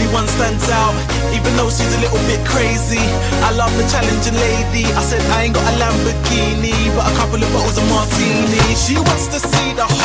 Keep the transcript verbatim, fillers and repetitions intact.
everyone stands out, even though she's a little bit crazy. I love the challenging lady. I said I ain't got a Lamborghini, but a couple of bottles of martini. She wants to see the